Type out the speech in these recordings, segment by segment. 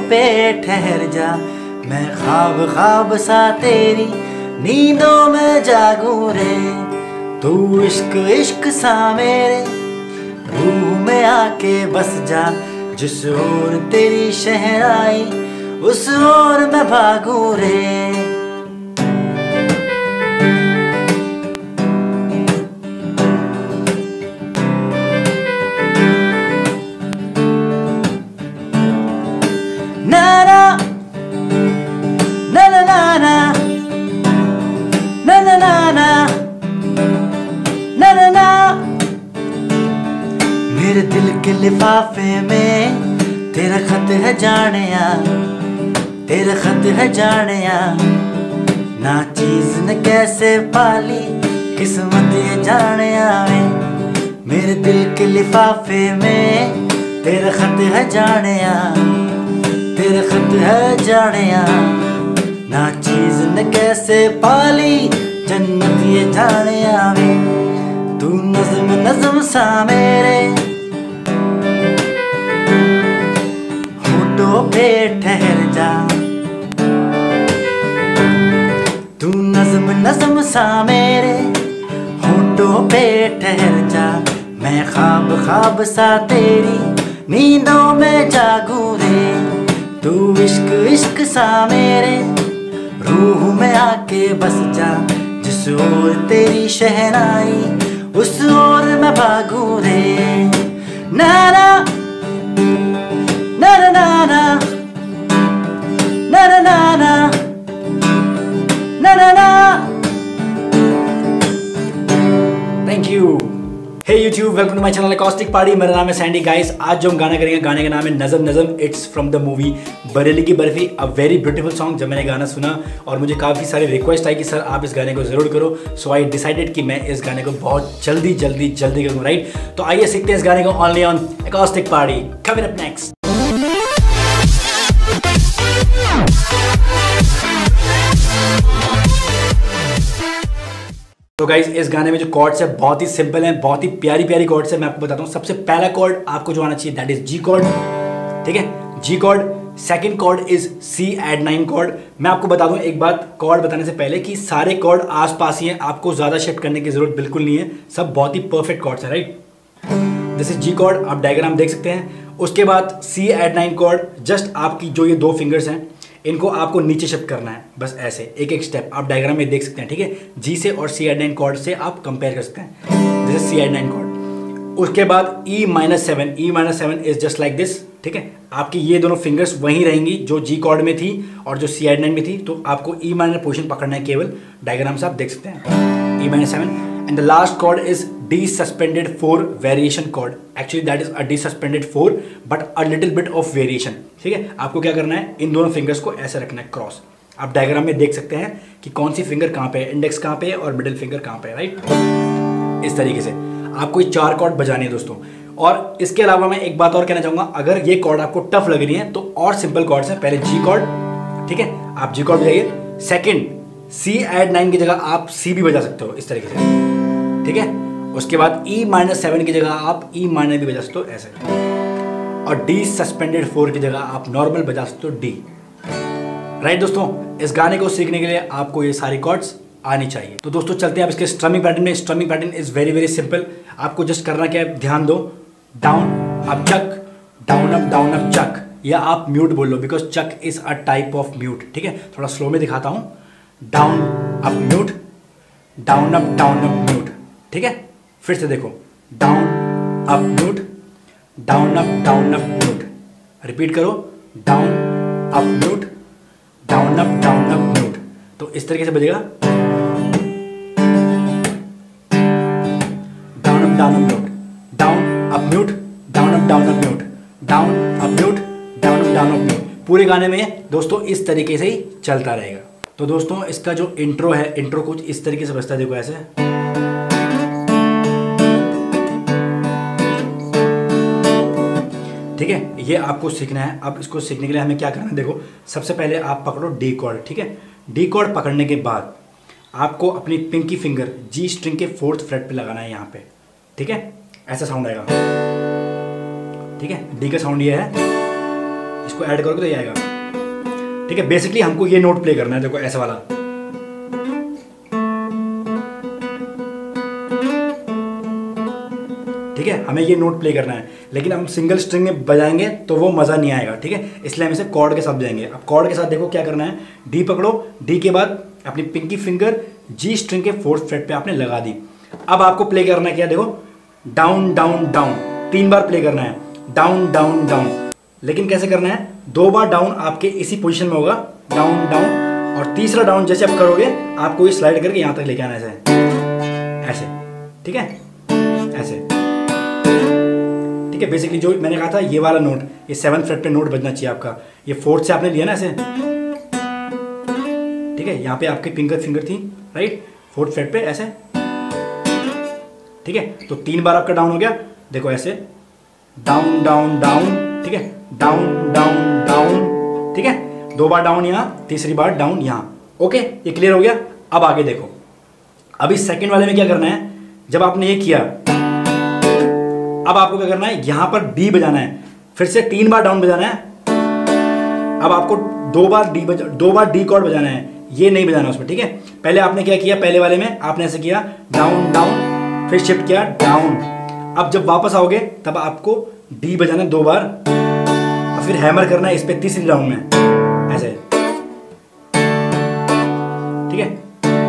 पे ठहर जा, मैं ख्वाब ख्वाब सा तेरी नींदों में जागूं रे। तू इश्क इश्क सा मेरे रूह में आके बस जा, जिस ओर तेरी शहनाई उस ओर मैं भागूं रे। मेरे दिल के लिफाफे में तेरा खत है जानिया, तेरा खत है जानिया। ना चीज ने कैसे पाली किस्मत ये जानिया वे। मेरे दिल के लिफाफे में तेरा खत है जानिया, तेरा खत है जानिया। ना चीज ने कैसे पाली जन्नत ये जानिया वे। तू नज़्म नज़्म सा मेरे होठों पे ठहर जा, तू नज़्म नज़्म सा मेरे होठों पे ठहर जा। मैं ख्वाब ख्वाब सा तेरी नींदों में जागूं रे। तू इश्क इश्क सा मेरे रूह में आके बस जा, जिस ओर तेरी शहनाई उस ओर मैं भागूं रे। ना ना ना ना ना ना ना ना ना ना ना ना। Thank you. Hey YouTube, welcome to my channel acoustic party. मेरा नाम है सैंडी गाइस। आज जो हम गाना करेंगे, गाने का नाम है Nazm Nazm. It's from the movie Bareilly की Barfi, a very beautiful song. जब मैंने गाना सुना और मुझे काफ़ी सारी रिक्वेस्ट आई कि सर आप इस गाने को ज़रूर करो, सो आई डिसाइडेड कि मैं इस गाने को बहुत जल्दी जल्दी जल्दी करूँ, राइट। तो आइए सीखते हैं इस गाने को only on acoustic party. Coming up next. तो गाइज इस गाने में जो कॉर्ड्स है बहुत ही सिंपल हैं, बहुत ही प्यारी प्यारी कॉर्ड्स है। मैं आपको बताता हूँ, सबसे पहला कॉर्ड आपको जो आना चाहिए दैट इज जी कॉर्ड, ठीक है, G chord. Second chord is C add 9 chord. मैं आपको बता दूं एक बात कॉर्ड बताने से पहले कि सारे कॉर्ड आसपास ही हैं, आपको ज़्यादा शिफ्ट करने की जरूरत बिल्कुल नहीं है, सब बहुत ही परफेक्ट कॉर्ड्स हैं, right. This is G chord, आप डायग्राम देख सकते हैं। उसके बाद सी एड 9 कॉर्ड, जस्ट आपकी जो ये दो फिंगर्स हैं इनको आपको नीचे शिफ्ट करना है, बस ऐसे एक एक स्टेप आप डायग्राम में देख सकते हैं, ठीक है। जी से और सी एड 9 कॉर्ड से आप कंपेयर कर सकते हैं, this is C add 9 chord. उसके बाद E minus 7 is just like this, ठीक है। आपकी ये दोनों फिंगर्स वहीं रहेंगी जो जी कॉर्ड में थी और जो सी एड 9 में थी, तो आपको ई माइनर पोजीशन पकड़ना है केवल, डायग्राम से आप देख सकते हैं, E minus 7। And the last chord is D suspended 4 variation chord. Actually that is a D suspended 4 but a little bit of variation, ठीक है। आपको क्या करना है, इन दोनों फिंगर्स को ऐसे रखना है क्रॉस। आप डायग्राम में देख सकते हैं कि कौन सी फिंगर कहाँ पे है, इंडेक्स कहाँ पे है और मिडिल फिंगर कहाँ पे है, राइट। इस तरीके से आपको ये 4 कॉर्ड बजाने हैं दोस्तों। और इसके अलावा मैं एक बात और कहना चाहूँगा, अगर ये कॉर्ड आपको टफ लग रही है तो और सिंपल कॉर्ड्स हैं। पहले जी कॉर्ड, ठीक है, आप जी कॉर्ड बजाइए। सेकेंड सी एड 9 की जगह आप सी भी बजा सकते हो इस तरीके से, ठीक है। उसके बाद ई माइनस 7 की जगह आप ई माइनर भी बजा सकते हो ऐसे, और डी सस्पेंडेड 4 की जगह आप नॉर्मल बजा सकते हो डी, राइट। दोस्तों इस गाने को सीखने के लिए आपको ये सारी कॉर्ड्स आनी चाहिए। तो दोस्तों चलते हैं अब इसके स्ट्रमिंग पैटर्न में। Strumming pattern is very very simple. आपको जस्ट करना क्या है, ध्यान दो, down up chuck, down up chuck, या आप म्यूट बोल लो because chuck is a type of mute, ठीक है। थोड़ा स्लो में दिखाता हूं, down up mute, down up mute, ठीक है। फिर से देखो, down up mute, down up mute, repeat करो, down up mute, down up mute. तो इस तरीके से बजेगा, down up mute, down up mute, down up mute, down up mute, down up mute. पूरे गाने में दोस्तों इस तरीके से ही चलता रहेगा। तो दोस्तों इसका जो इंट्रो है, इंट्रो कुछ इस तरीके से बजता है, देखो ऐसे, ठीक है। ये आपको सीखना है। अब इसको सीखने के लिए हमें क्या करना है, देखो सबसे पहले आप पकड़ो डी कॉर्ड, ठीक है। डी कॉर्ड पकड़ने के बाद आपको अपनी पिंकी फिंगर जी स्ट्रिंग के 4th फ्रेट पे लगाना है यहाँ पे, ठीक है। ऐसा साउंड आएगा, ठीक है। डी का साउंड ये है, इसको ऐड करोगे तो ये आएगा। ठीक है, बेसिकली हमको ये नोट प्ले करना है, देखो ऐसा वाला। ठीक है, हमें ये नोट प्ले करना है, लेकिन हम सिंगल स्ट्रिंग में बजाएंगे तो वो मज़ा नहीं आएगा। ठीक है, इसलिए हम इसे कॉर्ड के साथ बजाएंगे। अब कॉर्ड के साथ देखो क्या करना है, डी पकड़ो, डी के बाद अपनी पिंकी फिंगर जी स्ट्रिंग के 4th फ्रेट पे आपने लगा दी। अब आपको प्ले करना है क्या, देखो डाउन डाउन डाउन, 3 बार प्ले करना है, डाउन डाउन डाउन। लेकिन कैसे करना है, 2 बार डाउन आपके इसी पोजीशन में होगा, डाउन डाउन, और तीसरा डाउन जैसे आप करोगे आपको ये स्लाइड करके यहाँ तक लेके आना है, ऐसे। ठीक है, ऐसे। ठीक है, बेसिकली जो मैंने कहा था ये वाला नोट, ये 7th फ्रेट पे नोट बजना चाहिए आपका। ये 4th से आपने लिया ना ऐसे। ठीक है, यहाँ पे आपकी फिंगर थी, राइट, 4th फ्रेट पे ऐसे। ठीक है, तो 3 बार आपका डाउन हो गया, देखो ऐसे, डाउन डाउन डाउन। ठीक है, डाउन डाउन डाउन। ठीक है, 2 बार डाउन यहाँ, तीसरी बार डाउन यहाँ। ओके, ये क्लियर हो गया। अब आगे देखो, अभी सेकंड वाले में क्या करना है, जब आपने ये किया, अब आपको क्या करना है, यहां पर डी बजाना है, फिर से 3 बार डाउन बजाना है। अब आपको 2 बार डी कॉर्ड बजाना है, ये नहीं बजाना उसमें। ठीक है, पहले आपने क्या किया, पहले वाले में आपने ऐसे किया, डाउन डाउन, फिर शिफ्ट किया डाउन। अब जब वापस आओगे तब आपको डी बजाना है 2 बार, और फिर हैमर करना है इस पे तीसरी डाउन में, ऐसे। ठीक है,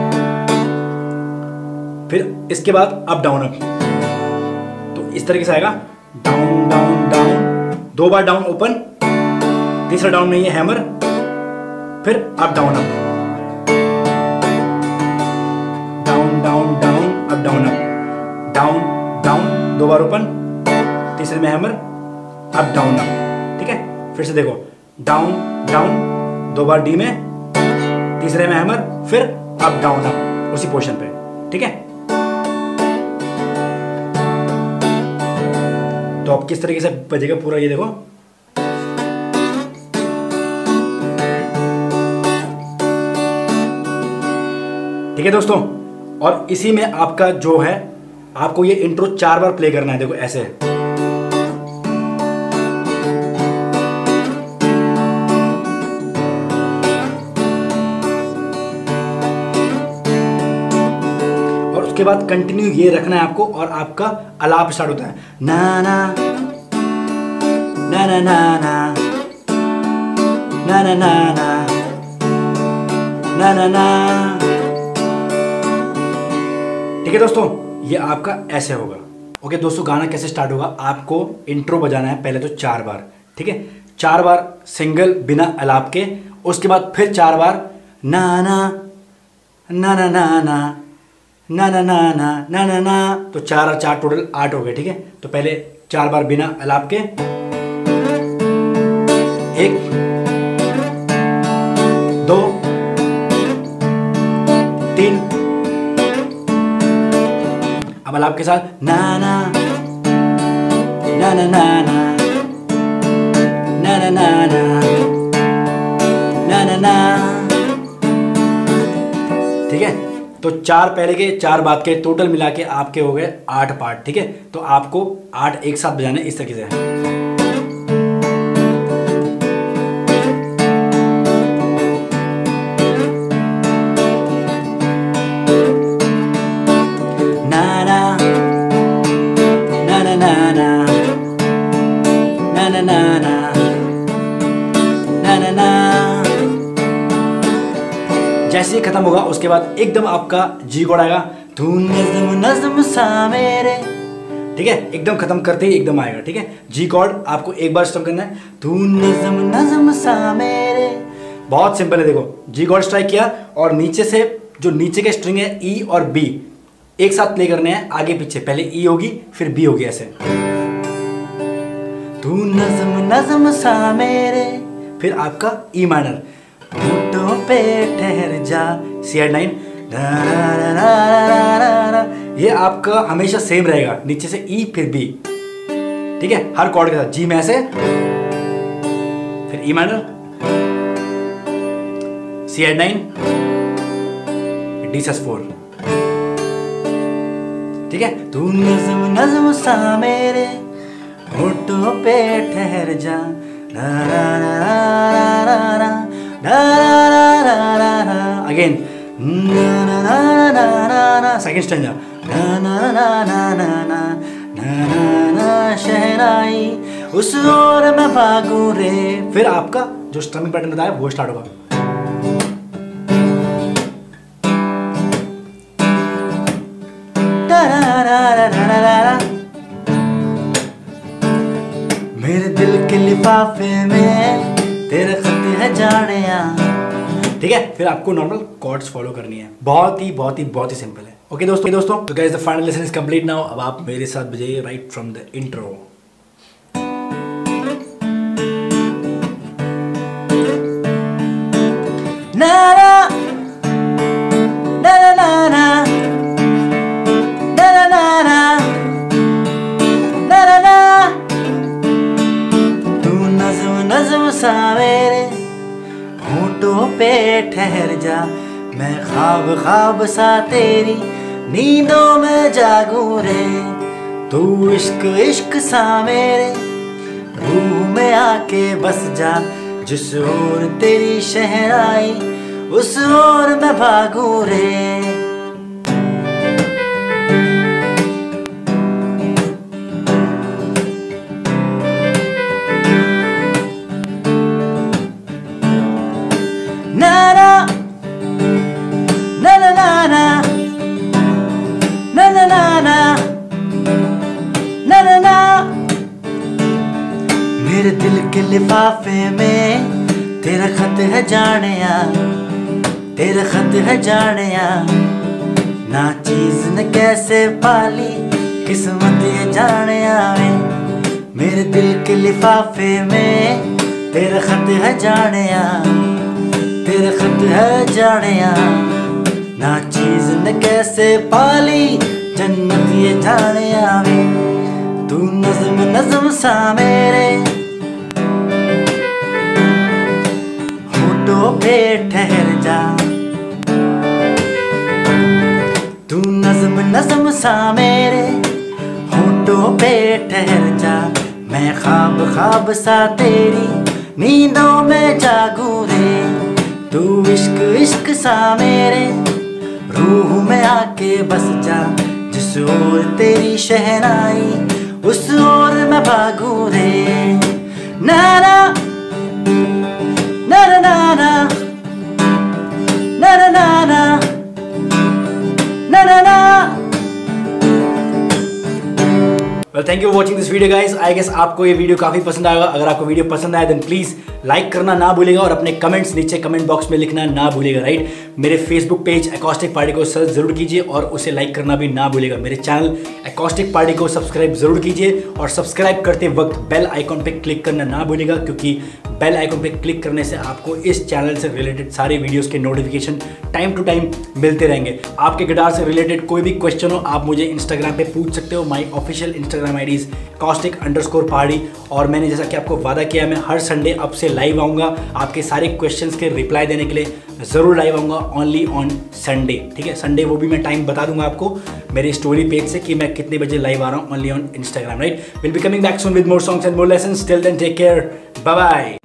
फिर इसके बाद अप डाउन अप, तो इस तरीके से आएगा, डाउन डाउन डाउन, 2 बार डाउन ओपन, तीसरा डाउन में ये हैमर, फिर up down up, down down down, up down up, down down, 2 बार ओपन, तीसरे में हैमर, अप डाउन अप। ठीक है, फिर से देखो, डाउन डाउन, 2 बार डी में, तीसरे में हैमर, फिर अप डाउन अप, उसी पोजीशन पे। ठीक है, तो अब किस तरीके से बजेगा पूरा ये देखो। ठीक है दोस्तों, और इसी में आपका जो है, आपको ये इंट्रो 4 बार प्ले करना है, देखो ऐसे। और उसके बाद कंटिन्यू ये रखना है आपको, और आपका अलाप स्टार्ट होता है, ना ना ना ना ना ना ना ना ना ना ना ना। ठीक है दोस्तों, ये आपका ऐसे होगा। ओके दोस्तों, गाना कैसे स्टार्ट होगा, आपको इंट्रो बजाना है पहले तो 4 बार। ठीक है, 4 बार सिंगल बिना अलाप के, उसके बाद फिर 4 बार ना ना ना ना ना ना ना ना ना ना ना ना ना, तो 4 और 4 टोटल 8 हो गए। ठीक है, तो पहले 4 बार बिना अलाप के, 1 2 3, अब अलाप के साथ ना ना ना ना ना ना ना ना ना ना ना ना। ठीक है, तो 4 पहले के 4 बाद के टोटल मिला के आपके हो गए 8 पार्ट। ठीक है, तो आपको 8 एक साथ बजाने इस तरीके से। ना ना ना ना ना ना ना ना ना ना ना ना। जैसे ही खत्म होगा उसके बाद एकदम आपका जी कोड आएगा, तू नज़्म नज़्म सा मेरे। ठीक है, एकदम खत्म करते ही एकदम आएगा। ठीक है, जी कोड आपको एक बार स्ट्रम करना है, तू नज़्म नज़्म सा मेरे। बहुत सिंपल है, देखो जी कोड स्ट्राइक किया, और नीचे से जो नीचे के स्ट्रिंग है ई और बी एक साथ प्ले करने हैं, आगे पीछे, पहले ई होगी फिर बी होगी, ऐसे। तू नज़्म नज़्म सा मेरे, फिर आपका ई माइनर, होठों पे ठहर जा, C9, ये आपका हमेशा सेम रहेगा, नीचे से ई फिर बी। ठीक है, हर कॉर्ड के साथ, जी में ऐसे, फिर ई माइनर, C9, D4। ठीक है, तू नज़्म नज़्म सा मेरे, होठों पे ठहर जा, अगेन सेकंड स्टैंजा शहनाई उस ओर मैं भागूं रे। फिर आपका जो स्ट्रमिंग पैटर्न बताया वो स्टार्ट होगा। मेरे दिल के लिफाफे में तेरे खत है जानिया। ठीक है, फिर आपको नॉर्मल कॉर्ड्स फॉलो करनी है। बहुत ही सिंपल है। ओके दोस्तों, तो guys the final lesson is complete now. अब आप मेरे साथ बजाइए राइट फ्रॉम द इंट्रो। ना ना ना ना ना ना ना ना ना ना ना, तू नज़्म नज़्म सा मेरे होठों पे ठहर जा, मैं ख्वाब ख्वाब सा तेरी नींदों में जागूं रे। तू इश्क इश्क सा मेरे रूह में आके बस जा, जिस ओर तेरी शहनाई उस ओर मैं भागूं रे। ना ना ना ना ना ना ना ना ना ना ना ना, मेरे दिल के लिफाफे में तेरा खत है जानिया, तेरा खत है जानिया। ना चीज न कैसे पाली किस्मत ये जानिया वे, मेरे दिल के लिफाफे में तेरा खत है जानिया, तेरा खत है जानिया। ना चीज न कैसे पाली जन्नत ये जानिया वे। तू नज़्म नज़्म सा मेरे होठों पे ठहर जा, तू नज़्म नज़्म सा मेरे होठों पे ठहर जा, मैं ख्वाब ख्वाब सा तेरी नींदों में जागूं रे। तू इश्क इश्क सा मेरे रूह में आके बस जा, जिस ओर तेरी शहनाई उस ओर मैं भागूं रे। ना ना ना ना ना ना ना ना ना ना ना। Well thank you for watching this video guys. I guess आपको ये वीडियो काफी पसंद आएगा। अगर आपको वीडियो पसंद आया देन प्लीज लाइक करना ना भूलिएगा और अपने कमेंट्स नीचे कमेंट बॉक्स में लिखना ना भूलिएगा, राइट। मेरे फेसबुक पेज एकॉस्टिक पार्टी को सर्च जरूर कीजिए और उसे लाइक करना भी ना भूलिएगा। मेरे चैनल एकॉस्टिक पार्टी को सब्सक्राइब जरूर कीजिए और सब्सक्राइब करते वक्त बेल आइकॉन पे क्लिक करना ना भूलिएगा, क्योंकि बेल आइकॉन पे क्लिक करने से आपको इस चैनल से रिलेटेड सारे वीडियोस के नोटिफिकेशन टाइम टू टाइम मिलते रहेंगे। आपके गिटार से रिलेटेड कोई भी क्वेश्चन हो आप मुझे इंस्टाग्राम पे पूछ सकते हो। My official Instagram ID is caustic_party। और मैंने जैसा कि आपको वादा किया मैं हर संडे अब से लाइव आऊँगा आपके सारे क्वेश्चंस के रिप्लाई देने के लिए। ज़रूर लाइव आऊँगा ओनली ऑन संडे, ठीक है। संडे वो भी मैं टाइम बता दूंगा आपको मेरी स्टोरी पेज से कि मैं कितने बजे लाइव आ रहा हूँ only on Instagram, right. Will be coming back soon with more songs and more lessons. Till then take care, bye bye.